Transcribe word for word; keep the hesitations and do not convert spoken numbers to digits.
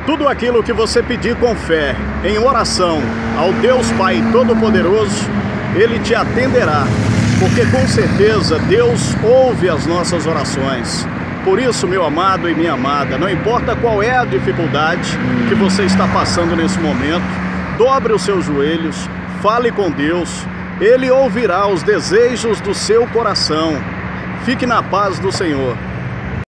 Tudo aquilo que você pedir com fé, em oração, ao Deus Pai Todo-Poderoso, Ele te atenderá, porque com certeza Deus ouve as nossas orações. Por isso, meu amado e minha amada, não importa qual é a dificuldade que você está passando nesse momento, dobre os seus joelhos, fale com Deus, Ele ouvirá os desejos do seu coração. Fique na paz do Senhor.